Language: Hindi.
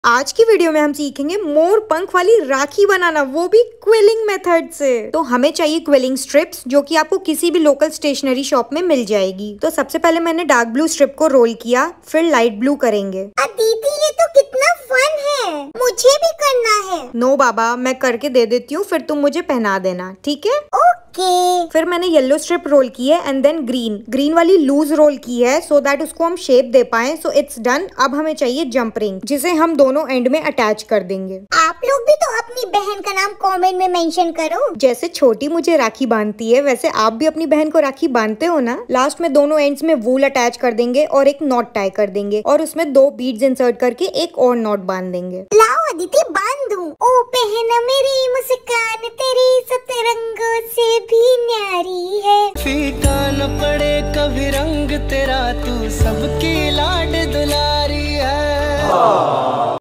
आज की वीडियो में हम सीखेंगे मोर पंख वाली राखी बनाना, वो भी क्विलिंग मेथड से। तो हमें चाहिए क्विलिंग स्ट्रिप्स, जो कि आपको किसी भी लोकल स्टेशनरी शॉप में मिल जाएगी। तो सबसे पहले मैंने डार्क ब्लू स्ट्रिप को रोल किया, फिर लाइट ब्लू करेंगे। दीदी ये तो कितना फन है, मुझे भी करना है। नो बाबा, मैं करके दे देती हूँ, फिर तुम मुझे पहना देना, ठीक है? ओके। फिर मैंने येलो स्ट्रिप रोल की है एंड देन ग्रीन वाली लूज रोल की है, सो दैट उसको हम शेप दे पाए। So it's done. अब हमें चाहिए जंप रिंग, जिसे हम दोनों एंड में अटैच कर देंगे। आप लोग भी तो अपनी बहन का नाम कमेंट में मेंशन करो। जैसे छोटी मुझे राखी बांधती है, वैसे आप भी अपनी बहन को राखी बांधते हो ना। लास्ट में दोनों एंड्स में वूल अटैच कर देंगे और एक नॉट टाई कर देंगे, और उसमें 2 बीड्स इंसर्ट करके एक और नॉट बांध देंगे। लाओ अदिति बांध दूं। ओ पहना मेरी मुस्कान तेरी सतरंगों से भी न्यारी है। फीका न पड़े कभी रंग तेरा, तू सबकी लाड दुलारी है।